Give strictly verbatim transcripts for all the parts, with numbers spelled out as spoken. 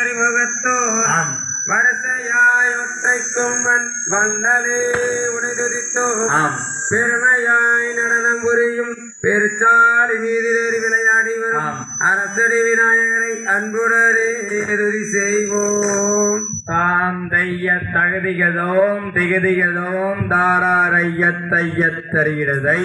அறிமுகத்தோர் வரிசையாய் ஒற்றைக்கும் வந்தலே உடைதுதித்தோ பெருமையாய் நடனம் புரியும் பெருச்சாலி மீதிலேறி விளையாடி வரும் அரசடி விநாயகரை அன்புடனே துதி செய்வோம். தாம் தைய தகுதிகதோம் திகதிகதோம் தாராரைய தைய தருகிறதை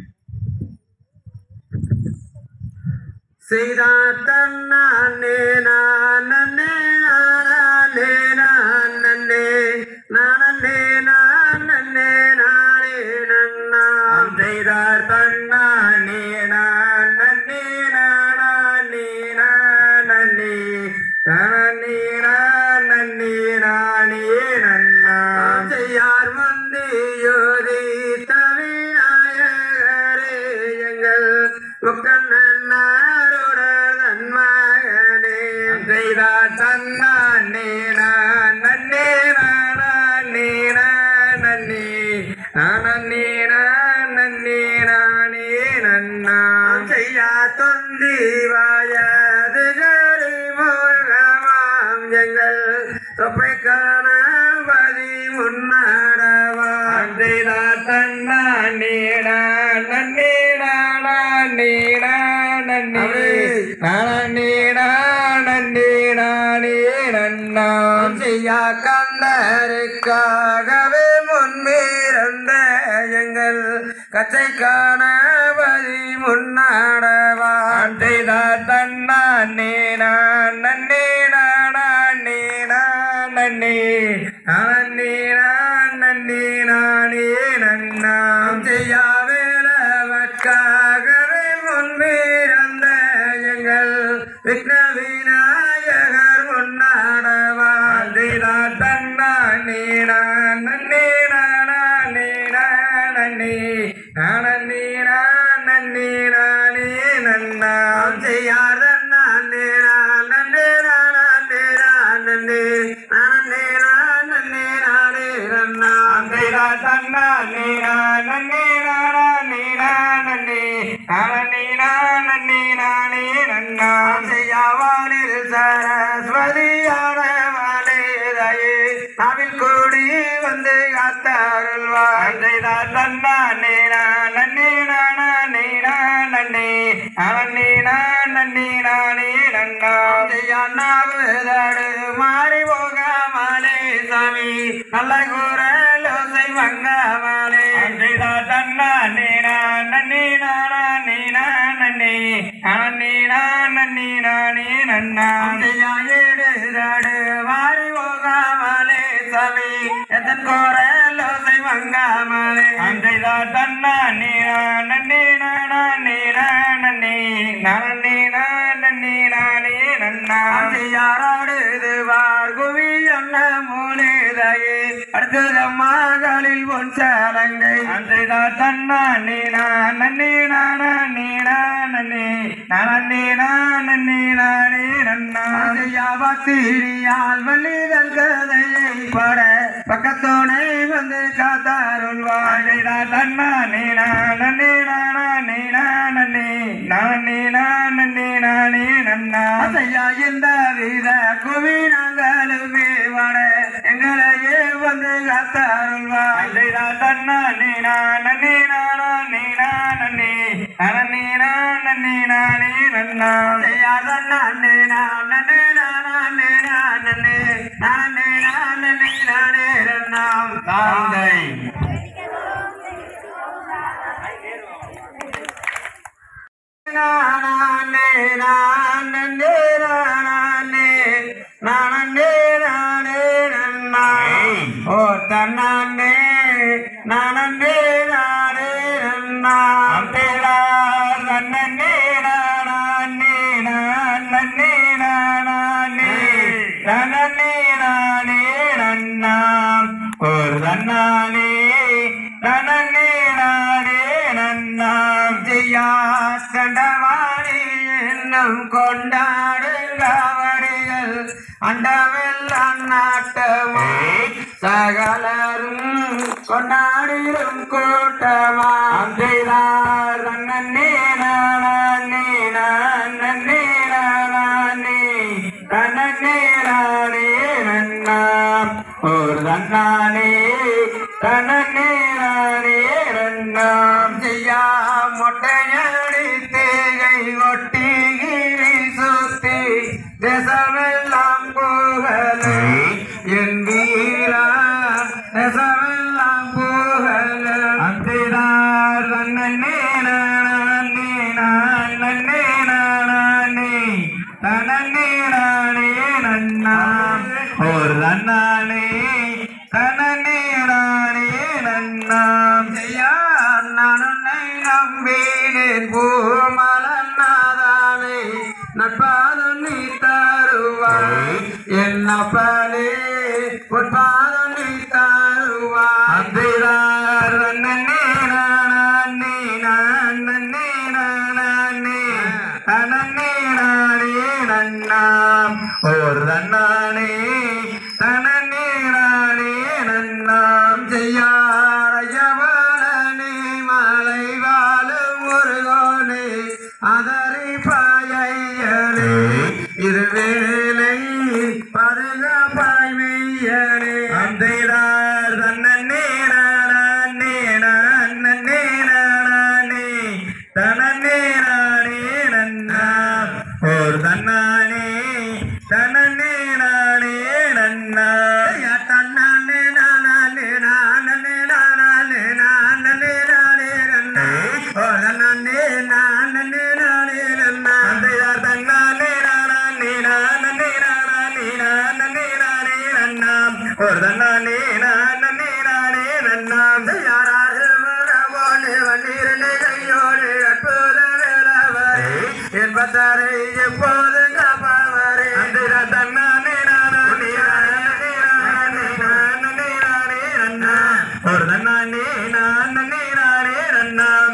செய்தார் தன்னே நானே நானே நானே நானே நானே நானே நன்னாம் செய்தார் தன்னே நானே நானே நானே நானே நானே நானே நன்னாம் செய்யார் முந்தியோதி தவிநாயகரே எங்கள் முக்கண்ணனாருடன் மகனே செய்தார் தன்னே நானே நானே நானே நானே நானே நானே நன்னாம் செய்யா தொந்தி வாயதுகரி முகமாம் எங்கள் தொப்பை காணபதி முன்னடவாம் செய்தார் தன்னே நானே நானே நானே நானே நானே நானே நன்னாம் செய்யா கந்தருக்காகவே முன்பிருந்த எங்கள் கச்சை காணபதி முன்னடவாம் செய்தார் தன்னே நானே நானே நானே நானே நானே நானே நன்னாம் செய்யா வேலவற்காகவே முன்பிருந்த எங்கள் விக்ன விநாயகர் முன்னடவாம் செய்தார் தன்னே நானே நானே நானே நானே நானே நானே நன்னாம் செய்யார் நானே நானே நானே நானே நானே நானே நானே நன்னாம் செய்தார் தன்னே நானே நானே நானே நானே நானே நானே நன்னாம் செய்யாவானில் சரஸ்வதியான மலைதையே நாவில் கூடி வந்து காத்தருள்வார் செய்தார் தன்னே நானே நானே நானே நானே நானே நானே நன்னாம் செய்யானாவதடு மாறி போகாமலே சாமி நல்ல குரலோசை மங்காமலே செய்தார் தன்னே நானே நானே நானே நானே நானே நானே நன்னாம் செய்யா எடுதடு மாறி போகாமலே சாமி எத்தன் குரலோசை மங்காமலே செய்தார் தன்னே நானே நானே நானே நானே நானே நானே நன்னாம் செய்யாராடுது வார்குவி அண்ண மூலிதையே அடுத்தது மகளில் பொன் சலங்கை செய்தார் தன்னே நானே நானே நானே நானே நானே நானே நன்னாம் செய்யாபத்திரியால் வள்ளிதல் கதையை பட பக்கத்தோனை வந்து காத்தாருள்வார் செய்தார் தன்னே நானே நானே நானே நானே நானே நானே நன்னாம் செய்யா இந்த வித குவி நாங்களுமே வட எங்களையே வந்து காத்தாருள்வார் செய்தார் தன்னே நானே நானே நானே நானே நானே நானே நன்னாம் செய்யாத நானே நானே நானே நானே நானே நானே நானே நன்னாம் தாந்தை நானே நானே நானே நானே நானே நன்னாம் ஓ தன்னானே நானே நானே நன்னாம் செய்தார் தன்னே நானே நானே நானே நானே நானே நன்னாம் ஒரு தன்னானே நானே நானே நன்னாம் செய்யா கண்டவாணி என்னும் கொண்டாடுங்கவடிகள் அண்டவெல்லாம் நாட்டமா சகலரும் கொண்டாடிடும் கூட்டமா செய்தார் தன்னே நானே நானே நானே தன்னே நானே நன்னாம் ஒரு தன்னானே தன்னே நானே நன்னாம் செய்யா மொட்டையடி தேகை ஒட்டி சுத்தி தேசமெல்லாம் புகழே என் வீரா தேசமெல்லாம் புகழே அந்திரார் தன்னே நானே நானே நானே தன்னே நானே நன்னாம் ஒரு தன்னானே தன்னே நானே நன்னாம் செய்யா நான் உன்னை நம்பினேன் பூமலநாதானே நட்பாதம் நீ தருவாய் என்னப்பனே உட்பாதம் நீ தருவாய் அந்திரார் தன்னே நானே நானே நானே தன்னே நானே நன்னாம் ஒரு தன்னானே தன்னே நானே நன்னாம் செய்யாரையவளனே மலை வாழும் முருகோனே அதரி பாயையனே இருவேலை பருகப்பாய் மெய்யனே அந்திரார் தன்னே நானே நானே நானே தன்னே நானே நன்னாம் ஒரு தன்னானே தன்னே நானே நன்னாம் தன்னானே நானே நானே நானே நானே நானே நன்னா ஓ நன்னே நானே நானே நன்னா அந்திரார் தன்னானே நானே நானே நானே நானே நானே நன்னாம் ஒரு தன்னானே நானே நானே நன்னாம் யாராரு போனே வண்ணீரனே கையோடு அற்புத வேளவரே என்பதாரை எப்போது காப்பவரே அந்திரார் தன்னானே நானே நானே நானே நானே நானே நன்னாம் ஒரு தன்னானே நானே நானே நன்னாம்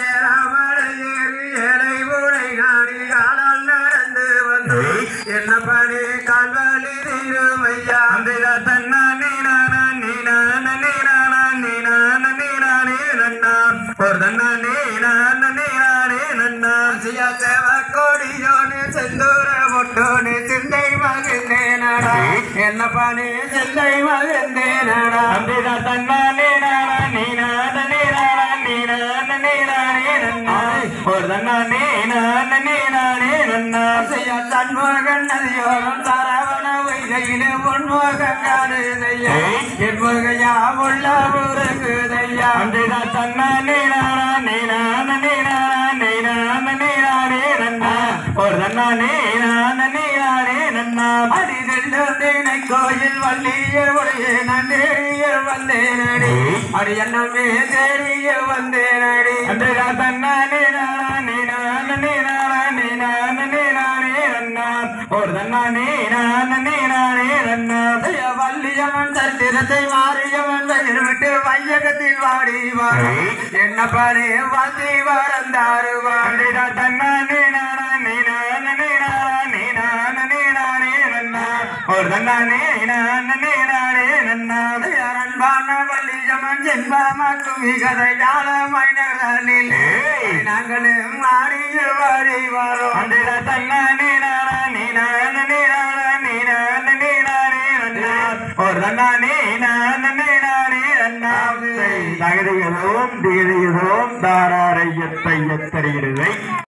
ஏழை ஊரை நாடி காலால் நடந்து வந்து என்ன பணி கால்வழி தீருமையா அந்திரார் தன்னானே நானே நானே நானே நானே நானே நன்னாம் ஒரு தன்னானே நானே நானே நன்னாம் சியா சேவ கோடியோனு செந்தூர முட்டோனு சிந்தை மகிழ்ந்தேனடா என்ன பணி சிந்தை மகிழ்ந்தேனடா அந்திரார் தன்னானே நானே நானே நானே நானே நானே நன்னாம் ஒரு தன்னானே நானே நானே நன்னாம் செய்யா தன்மகன் நதியோரம் சரவண வைகையிலே உன்முகம் காணுதையா என் முகையா உள்ள முருகுதையா அந்திரார் தன்னானே நானே நானே நானே நானே நானே நன்னாம் ஒரு தன்னானே நானே நானே நன்னாம் அடிதெல்லு கோயில் வள்ளியர் உடைய நன்றியர் வந்தேனடி அடி என்னமே தேடிய வந்தேனடி அந்திரார் தன்னானே நானே நானே நானே நானே நானே நன்னாம் ஒரு தன்னானே நானே நானே நன்னாம் வள்ளியவன் சரித்திரத்தை மாறியவன் விட்டு வையகத்தில் வாடி வாடி என்ன பாரு வாழ்த்தி வரந்தாருவா அந்திரார் தன்னானே நானே நானே நானே நானே நானே நன்னாம் ஒரு தன்னானே நானே நானே நன்னாம் அன்பான வள்ளியவன் ஜென்மமாக்கும் கதையாள மைனர்களில் நாங்களும் மாறிய வாடி வரோம் அந்திரார் தன்னானே நானே நானே நானே நானே நானே நன்னாம் ஒரு தன்னானே நானே நானே நன்னாம் தகதிகளோம் திகதிகளோம் தாராரையத்தை எத்தறியிடுவை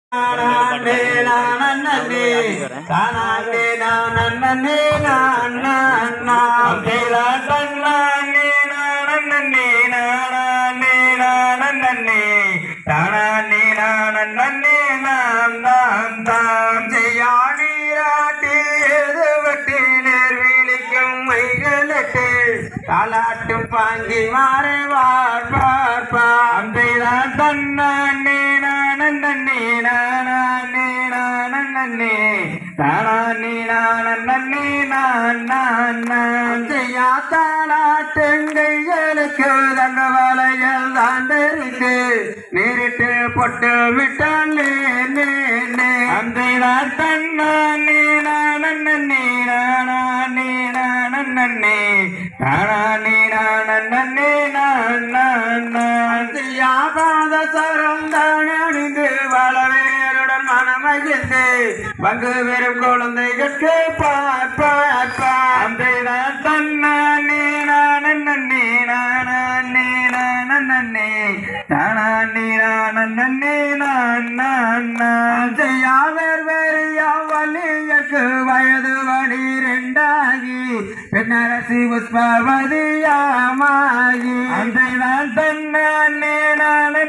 நானே நானே தானே நானே நானா அந்திரார் தன்னானே நானே நானே நானே தானே நானே நாம் நாம் தாம் செய்யா நீராட்டி எழுவட்டி நேர் விழிக்கும் மைகளுக்கு தாலாட்டும் பாங்கி மாறே வார் பார் அந்திரார் தன்னானே நானே நானே நானே தானே நானே நான் நான் நான் செய்யா தாலாட்டுங்கைகளுக்கு தங்க வலைகள் தாண்டறிந்து நேரிட்டு பொட்டு விட்டான் அந்திரார் தன்னானே நானே நானே நானே தானே நானே நான் நான் செய்யா பாத சரம் தான் அணிந்து வளவேருடன் மனம மகிழ்ந்து பங்கு பெறும் குழந்தைகளுக்கு பார் பார் பார் அன்றைதான் தன்னானே நானே நானே நானே தானே நானே நான் செய்யாவர் வெறியாவலியக்கு வயது வடிரெண்டாகி பெண்ணரசி புஷ்பவதியாமாகி அன்றைதான் தன்னானே நானே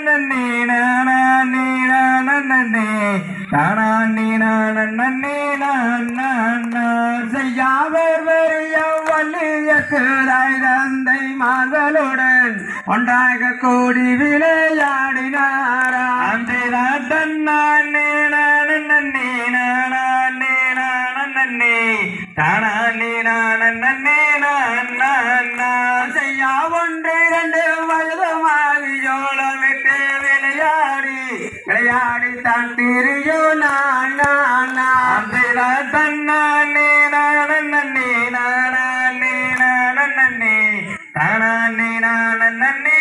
நானே நானே தானே நானே நான் செய்யாவர் வெறியாவலியக்கு தாய் தந்தை மகளுடன் ஒன்றாக கூடி விளையாடினாரா அன்றைதான் தன்னானே நானே நானே நானே தானே நானே நான் செய்யா ஒன்று இரண்டு வயதுமாகி ஜோளமிட்டு விளையாடி விளையாடி தான் திரியோ நான் நான் அன்றைதான் தன்னானே நானே நானே நானே தானே நானே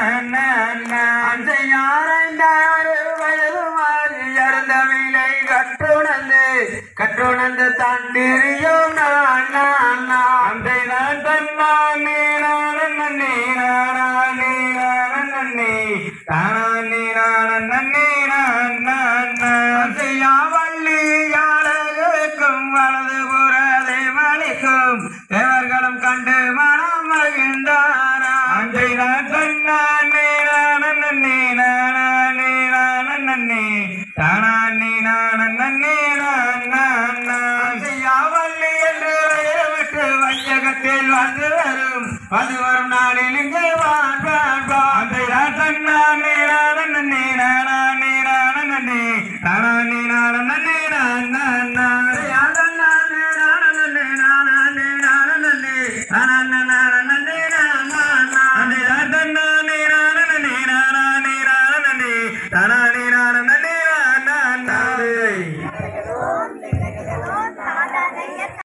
நான் செய்யாரைந்தாறு வயதுமாகி அருந்த விலை கற்றுணர்ந்து கற்றுணர்ந்து தான் திரியோ நான் நான் அன்றைதான் தன்னானே நானே நானே நானே தானே நானே நான் செய்யாவள்ளி யாழகும் வலது புறதை மலிக்கும் தேவர்களும் கண்டு மனம் மகிழ்ந்தாரா அன்றைதான் தன்னானே நானே நானே நானே தானே நானே நான் செய்யாவள்ளி என்று விட்டு வையகத்தில் வந்து வரும் வந்து வரும் நாளில் இங்கே வாழ்வான் அன்றைதான் தன்னானே நானே நானே நானே தானே நானே நான்